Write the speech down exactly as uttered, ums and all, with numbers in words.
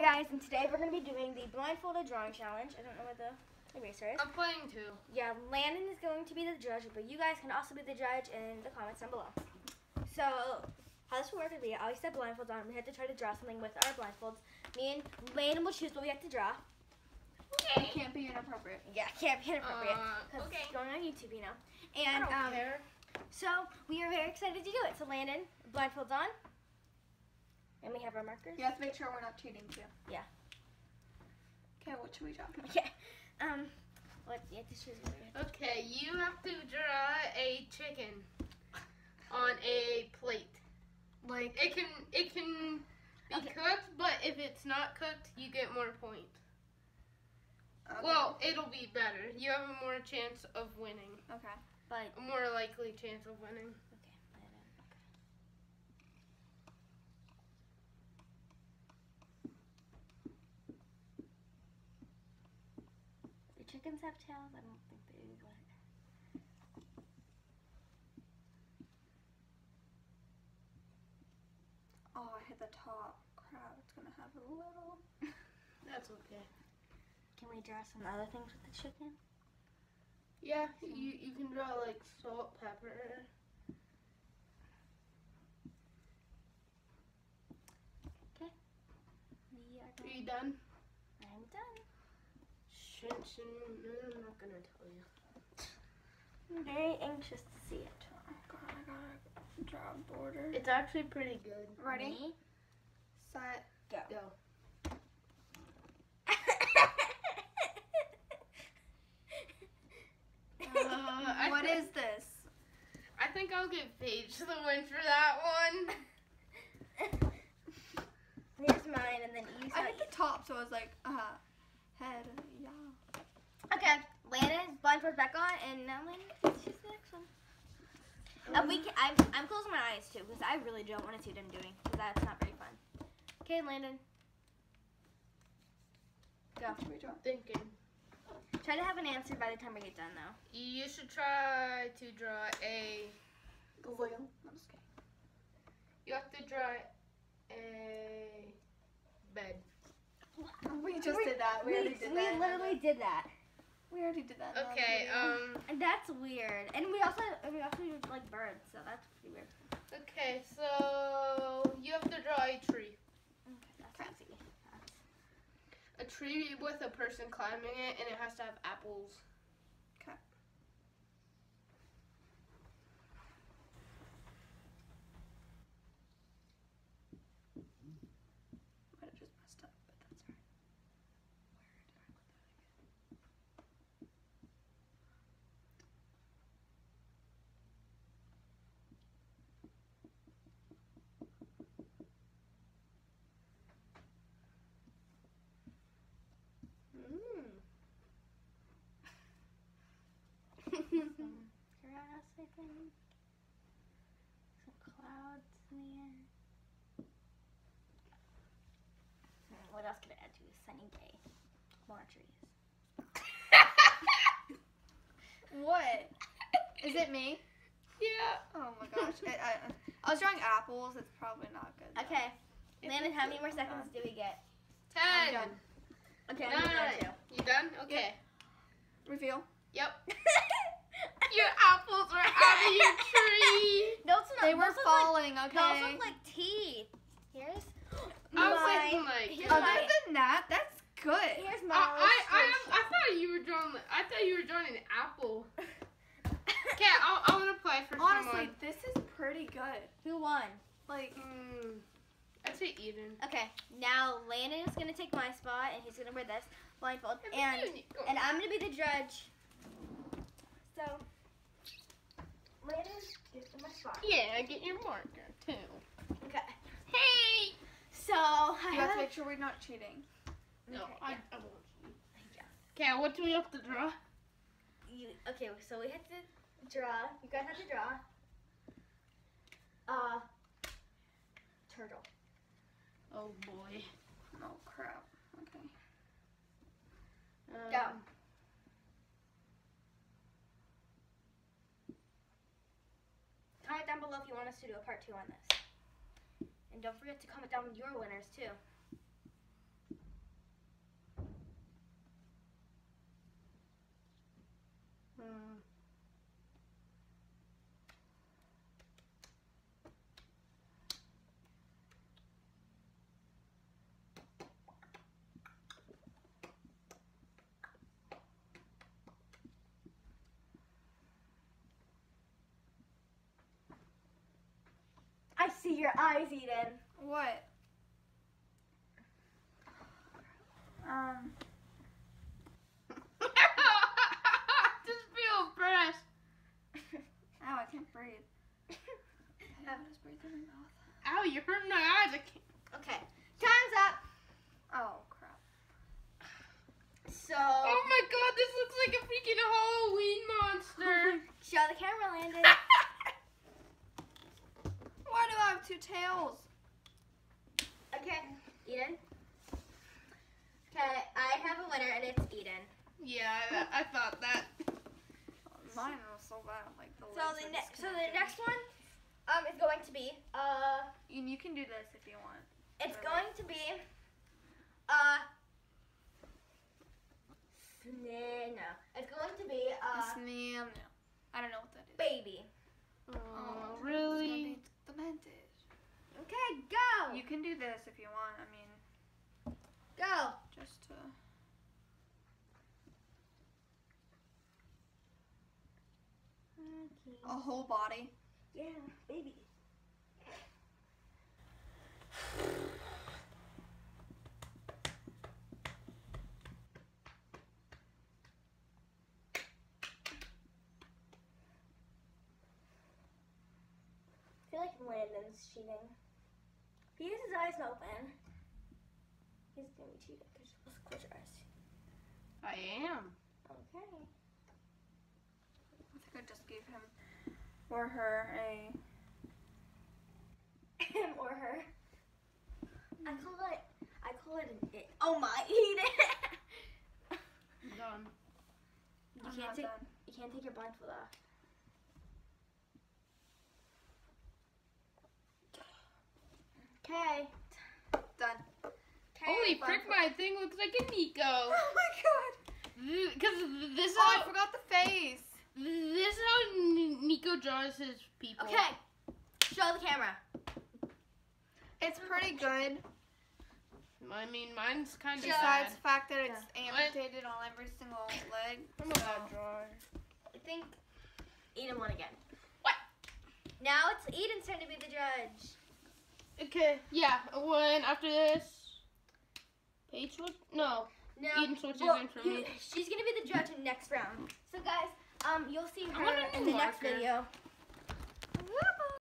guys, and today we're going to be doing the blindfolded drawing challenge. I don't know what the eraser is. I'm playing too. Yeah, Landon is going to be the judge, but you guys can also be the judge in the comments down below. So, how this will work is we always have blindfolds on. We have to try to draw something with our blindfolds. Me and Landon will choose what we have to draw. Okay. It can't be inappropriate. Yeah, can't be inappropriate. Uh, okay. It's going on YouTube, you know. And, I don't um, care. so, we are very excited to do it. So, Landon, blindfolds on. And we have our markers. You have to make sure we're not cheating too. Yeah. Okay, what should we draw? Okay. Um, what, you have to choose what we have to Okay, you have to draw a chicken on a plate. Like, It can it can be Okay. cooked, but if it's not cooked, you get more points. okay. Well, it'll be better. You have a more chance of winning. okay. But, A more likely chance of winning. okay, Landon, okay. Do chickens have tails? I don't think they do, but... Oh, I hit the top. Crap, it's gonna have a little. That's okay. Can we draw some other things with the chicken? Yeah, you, you can draw like salt, pepper. We are Are going... you done? I'm done. Shouldn't, shouldn't, no, I'm not gonna tell you. I'm very anxious to see it. Oh god, I gotta draw a border. It's actually pretty good. Ready? Me? Set. Go. Go. Uh, I What thi- is this? I think I'll give Paige the win for that one. Here's mine, and then you I saw hit the top, so I was like, uh, head. Yeah. Okay, Landon, blindfold back on, and now Landon can choose the next one. Uh, we can, I'm, I'm closing my eyes too, because I really don't want to see what I'm doing, because that's not very fun. Okay, Landon. Go. What should we draw? Thinking. Try to have an answer by the time we get done, though. You should try to draw a. Gazelle. I'm just kidding. You have to draw a bed. We just We- did that. We, already did we that. literally did that. We already did that. in the Okay. video. Um. And that's weird. And we also and we also do like birds, so that's pretty weird. Okay. So you have to draw a tree. Okay, that's easy. That's, A tree with a person climbing it, and it has to have apples. Okay. Might have just messed up, but that's alright. Mm. some grass, I think. Some clouds in the air. Hmm, what else could I add to a sunny day? More trees. What? Is it me? Yeah. Oh my gosh. I, I, I was drawing apples. It's probably not good. though. Okay, It's Landon, how many more I'm seconds done. do we get? I'm Ten. done. Okay, I'm done Nine. too. You done? Okay. Reveal. Yep. Your apples are out of your tree. Those, no, They were those look like, falling, those okay? look like teeth. Here's I was mine. thinking like. Here's uh, Other mine. than that, that's good. Here's I, my I, I, I thought you were drawing. I thought you were drawing an apple. Okay, I I want to play for Honestly, someone. this is pretty good. Who won? Like, Mm, I'd say even. Okay, now Landon is gonna take my spot, and he's gonna wear this blindfold, and Oh. and I'm gonna be the judge. So, Landon, get in my spot. Yeah, get your marker too. Okay. Hey. So I you have have. to make sure we're not cheating. No, Okay, I, yeah. I won't. Yeah. Okay, what do we have to draw? You, okay, so we have to draw. You guys have to draw. Uh, turtle. Oh boy. Oh crap. Okay. Um, Go. Comment down below if you want us to do a part two on this. And don't forget to comment down your winners too. see your eyes, Eden. What? Um. Just feel pressed. Ow, I can't breathe. I just breathe in my mouth. Ow, you're hurting my eyes. I can't. Okay, time's up. Oh crap. So, Oh my god, this looks like a freaking Halloween monster. show the camera, Landon. Why do I have two tails? Okay, Eden. Okay, I have a winner, and it's Eden. Yeah, I, I thought that. Mine was so bad. Like the So legs the are next, so the disconnected. next one, um, is going to be, uh, You, you can do this if you want. it's Really? going to be, uh, sna- no, it's going to be, uh, Snam. No. I don't know what that is. baby. Oh, It's gonna really? be demented. Okay, go, You can do this if you want. I mean, go. just to. Okay. A whole body. Yeah, baby. I feel like Landon's cheating. He has his eyes open. He's gonna be cheating. Close close your eyes. I am. Okay. I think I just gave him or her a. Him or her. I call it. I call it an it. Oh my, Eden. Done. You I'm can't not take. done. You can't take your blindfold off. Okay. Done. Holy frick, my thing looks like a Nico. Oh my god. Because this is Oh, I how, forgot the face. this is how N- Nico draws his people. Okay. Show the camera. It's pretty good. I mean, mine's kind of Besides sad. the fact that it's Yeah. amputated on every single leg. I'm a bad drawer. I think Eden won again. What? Now it's Eden's turn to be the judge. Okay, yeah, when after this, Paige switch? No, No. Eden switches well, in for you- me. She's gonna be the judge in next round. So guys, um, you'll see I her want a in new the next marker. video.